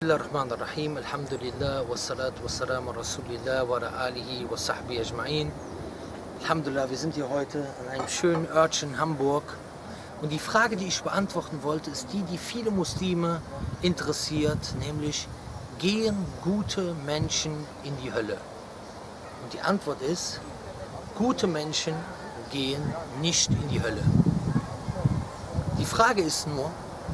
Bismillahirrahmanirrahim, Alhamdulillah, wassalatu wassalamu ala Rasulillah wa ala alihi wa sahbihi ajma'in. Alhamdulillah, wir sind hier heute an einem schönen Örtchen in Hamburg. Und die Frage, die ich beantworten wollte, ist die, die viele Muslime interessiert, nämlich, gehen gute Menschen in die Hölle? Und die Antwort ist, gute Menschen gehen nicht in die Hölle. Die Frage ist nur,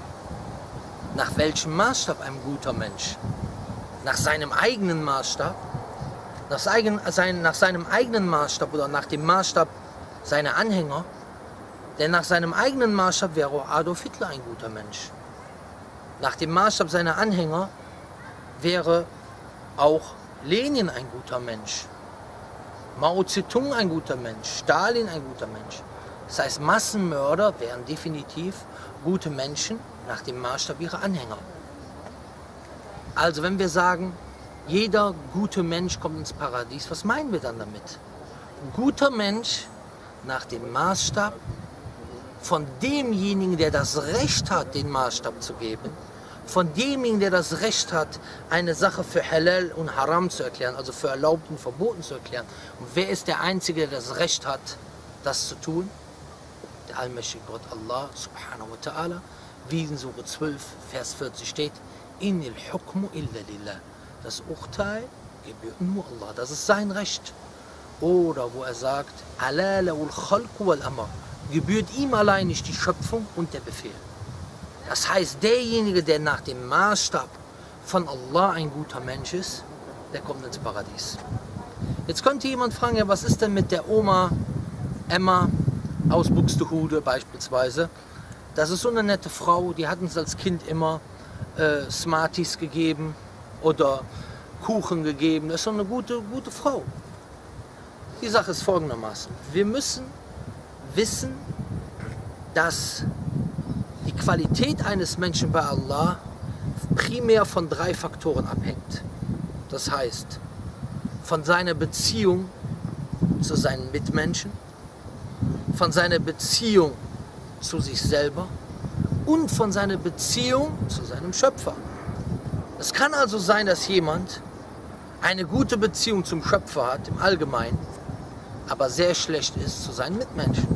nach welchem Maßstab ein guter Mensch? Nach seinem eigenen Maßstab? Nach seinem eigenen Maßstab oder nach dem Maßstab seiner Anhänger? Denn nach seinem eigenen Maßstab wäre Adolf Hitler ein guter Mensch. Nach dem Maßstab seiner Anhänger wäre auch Lenin ein guter Mensch. Mao Zedong ein guter Mensch. Stalin ein guter Mensch. Das heißt, Massenmörder wären definitiv gute Menschen nach dem Maßstab ihrer Anhänger. Also wenn wir sagen, jeder gute Mensch kommt ins Paradies, was meinen wir dann damit? Ein guter Mensch nach dem Maßstab von demjenigen, der das Recht hat, den Maßstab zu geben, von demjenigen, der das Recht hat, eine Sache für Halal und Haram zu erklären, also für erlaubt und verboten zu erklären. Und wer ist der Einzige, der das Recht hat, das zu tun? Der allmächtige Gott Allah subhanahu wa ta'ala, wie in Sure 12, Vers 40 steht, Innil hukmu illa lillah. Das Urteil gebührt nur Allah, das ist sein Recht. Oder wo er sagt, Ala lahul khalqu wal amr, gebührt ihm allein nicht die Schöpfung und der Befehl. Das heißt, derjenige, der nach dem Maßstab von Allah ein guter Mensch ist, der kommt ins Paradies. Jetzt könnte jemand fragen, ja, was ist denn mit der Oma Emma aus Buxtehude beispielsweise? Das ist so eine nette Frau, die hat uns als Kind immer Smarties gegeben oder Kuchen gegeben. Das ist so eine gute Frau. Die Sache ist folgendermaßen. Wir müssen wissen, dass die Qualität eines Menschen bei Allah primär von 3 Faktoren abhängt. Das heißt, von seiner Beziehung zu seinen Mitmenschen, von seiner Beziehung zu sich selber und von seiner Beziehung zu seinem Schöpfer. Es kann also sein, dass jemand eine gute Beziehung zum Schöpfer hat, im Allgemeinen, aber sehr schlecht ist zu seinen Mitmenschen.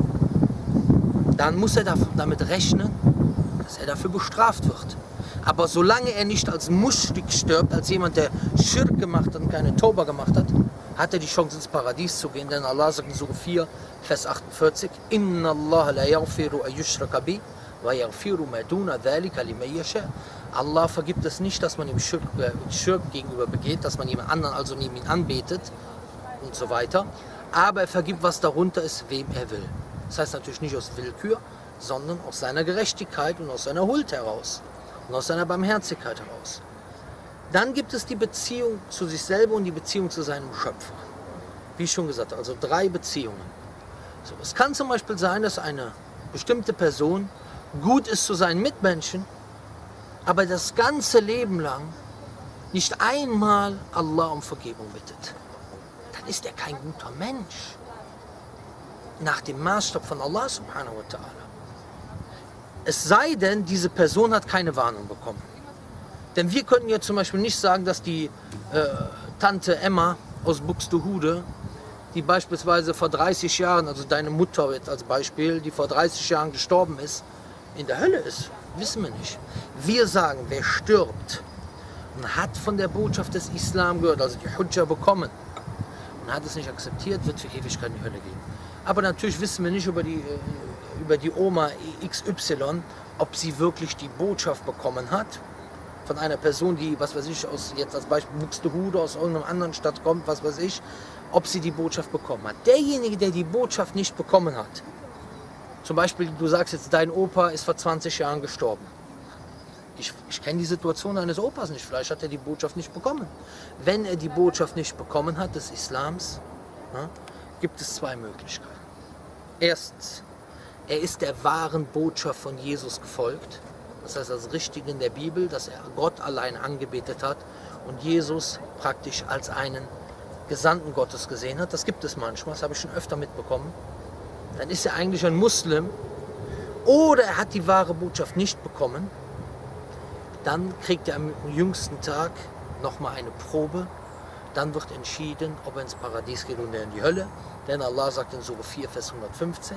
Dann muss er damit rechnen, dass er dafür bestraft wird. Aber solange er nicht als Muschrik stirbt, als jemand, der Schirk gemacht hat und keine Tauba gemacht hat, hat er die Chance, ins Paradies zu gehen. Denn Allah sagt in Sure 4, Vers 48, Inna Allah la yaghfiru an yushraka bi wa yaghfiru ma duna dhalika liman yasha. Allah vergibt es nicht, dass man ihm Schirk gegenüber begeht, dass man jemand anderen also neben ihn anbetet und so weiter. Aber er vergibt, was darunter ist, wem er will. Das heißt natürlich nicht aus Willkür, sondern aus seiner Gerechtigkeit und aus seiner Huld heraus und aus seiner Barmherzigkeit heraus. Dann gibt es die Beziehung zu sich selber und die Beziehung zu seinem Schöpfer. Wie ich schon gesagt habe, also 3 Beziehungen. So, es kann zum Beispiel sein, dass eine bestimmte Person gut ist zu seinen Mitmenschen, aber das ganze Leben lang nicht einmal Allah um Vergebung bittet. Dann ist er kein guter Mensch. Nach dem Maßstab von Allah subhanahu wa ta'ala. Es sei denn, diese Person hat keine Warnung bekommen. Denn wir könnten ja zum Beispiel nicht sagen, dass die Tante Emma aus Buxtehude, die beispielsweise vor 30 Jahren, also deine Mutter jetzt als Beispiel, die vor 30 Jahren gestorben ist, in der Hölle ist. Wissen wir nicht. Wir sagen, wer stirbt und hat von der Botschaft des Islam gehört, also die Hujja bekommen, und hat es nicht akzeptiert, wird für Ewigkeit in die Hölle gehen. Aber natürlich wissen wir nicht über die Oma XY, ob sie wirklich die Botschaft bekommen hat von einer Person, die, was weiß ich, jetzt als Beispiel Buxtehude, aus irgendeiner anderen Stadt kommt, was weiß ich, ob sie die Botschaft bekommen hat. Derjenige, der die Botschaft nicht bekommen hat, zum Beispiel, du sagst jetzt, dein Opa ist vor 20 Jahren gestorben. Ich kenne die Situation eines Opas nicht, vielleicht hat er die Botschaft nicht bekommen. Wenn er die Botschaft nicht bekommen hat des Islams, gibt es 2 Möglichkeiten. Erstens, er ist der wahren Botschaft von Jesus gefolgt. Das heißt, das Richtige in der Bibel, dass er Gott allein angebetet hat und Jesus praktisch als einen Gesandten Gottes gesehen hat. Das gibt es manchmal, das habe ich schon öfter mitbekommen. Dann ist er eigentlich ein Muslim. Oder er hat die wahre Botschaft nicht bekommen. Dann kriegt er am jüngsten Tag nochmal eine Probe. Dann wird entschieden, ob er ins Paradies geht oder in die Hölle. Denn Allah sagt in Surah 4, Vers 115,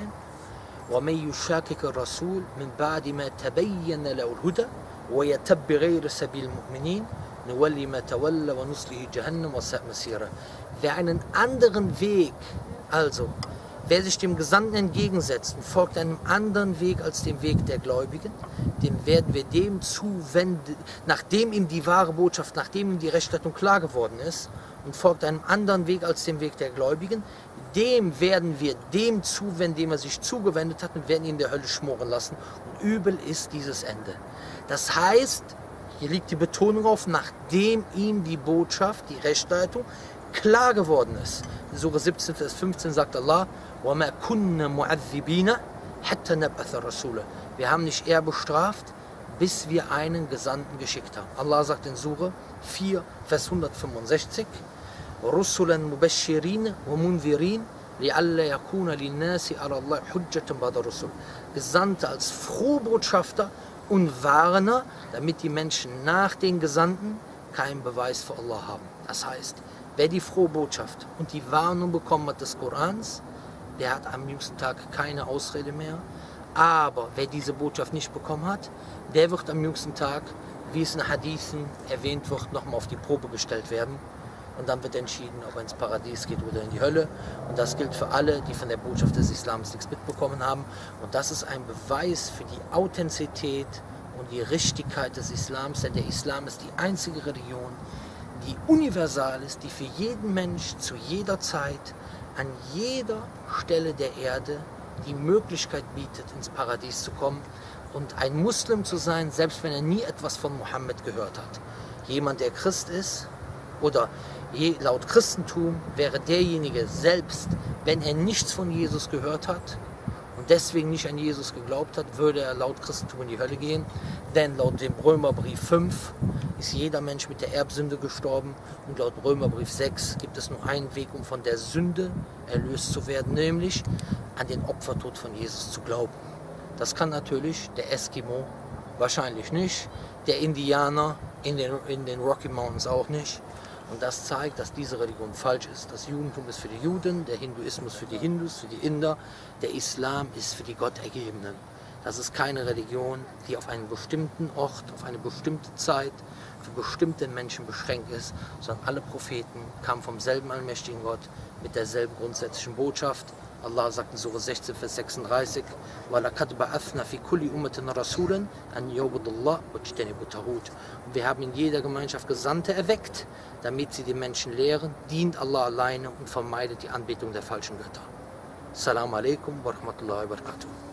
وَمَنْ يُشَاقِقِ الرَّسُولَ مِنْ بَعْدِ مَا تَبَيَّنَ لَهُ الْهُدَى وَيَتَّبِعْ غَيْرَ سَبِيلِ الْمُؤْمِنِينَ نُوَلِّهِ مَا تَوَلَّى وَنُصْلِهِ جَهَنَّمَ وَسَاءَتْ مَصِيرًا. Wer einen anderen Weg, also wer sich dem Gesandten entgegensetzt und folgt einem anderen Weg als dem Weg der Gläubigen, dem werden wir dem zuwenden, nachdem ihm die wahre Botschaft, nachdem ihm die Rechtsleitung klar geworden ist, und folgt einem anderen Weg als dem Weg der Gläubigen, dem werden wir dem zuwenden, dem er sich zugewendet hat, und werden ihn in der Hölle schmoren lassen. Und übel ist dieses Ende. Das heißt, hier liegt die Betonung auf, nachdem ihm die Botschaft, die Rechtsleitung, klar geworden ist. In Surah 17, Vers 15 sagt Allah, وَمَا كُنَّ مُعَذِّبِينَ حَتَّى نَبْعَثَ رَسُولًا. Wir haben nicht eher bestraft, bis wir einen Gesandten geschickt haben. Allah sagt in Surah 4, Vers 165, رُسُلًا مُبَشِّرِينَ وَمُنذِرِينَ لِعَلَّ يَكُونَ لِلنَّاسِ عَلَى اللَّهِ حُجَّةٌ بَعْدَ الرُّسُلِ. Gesandte als Frohbotschafter und Warner, damit die Menschen nach den Gesandten keinen Beweis für Allah haben. Das heißt, wer die frohe Botschaft und die Warnung bekommen hat des Korans, der hat am jüngsten Tag keine Ausrede mehr. Aber wer diese Botschaft nicht bekommen hat, der wird am jüngsten Tag, wie es in Hadithen erwähnt wird, nochmal auf die Probe gestellt werden. Und dann wird entschieden, ob er ins Paradies geht oder in die Hölle. Und das gilt für alle, die von der Botschaft des Islams nichts mitbekommen haben. Und das ist ein Beweis für die Authentizität und die Richtigkeit des Islams. Denn der Islam ist die einzige Religion, die universal ist, die für jeden Mensch zu jeder Zeit, an jeder Stelle der Erde die Möglichkeit bietet, ins Paradies zu kommen und ein Muslim zu sein, selbst wenn er nie etwas von Mohammed gehört hat. Jemand, der Christ ist, oder laut Christentum wäre derjenige selbst, wenn er nichts von Jesus gehört hat und deswegen nicht an Jesus geglaubt hat, würde er laut Christentum in die Hölle gehen. Denn laut dem Römerbrief 5 ist jeder Mensch mit der Erbsünde gestorben, und laut Römerbrief 6 gibt es nur einen Weg, um von der Sünde erlöst zu werden, nämlich an den Opfertod von Jesus zu glauben. Das kann natürlich der Eskimo wahrscheinlich nicht, der Indianer in den Rocky Mountains auch nicht. Und das zeigt, dass diese Religion falsch ist. Das Judentum ist für die Juden, der Hinduismus für die Hindus, für die Inder, der Islam ist für die Gottergebenen. Das ist keine Religion, die auf einen bestimmten Ort, auf eine bestimmte Zeit, für bestimmte Menschen beschränkt ist, sondern alle Propheten kamen vom selben allmächtigen Gott mit derselben grundsätzlichen Botschaft. Allah sagt in Surah 16, Vers 36, وَلَقَدْ بَعَثْنَا فِي كُلِّ أُمَّةٍ رَسُولًا أَنْ يَعْبُدُوا اللَّهَ وَاجْتَنِبُوا الطَّاغُوتَ. Und wir haben in jeder Gemeinschaft Gesandte erweckt, damit sie den Menschen lehren, dient Allah alleine und vermeidet die Anbetung der falschen Götter. Assalamu alaikum wa rahmatullahi wa barakatuh.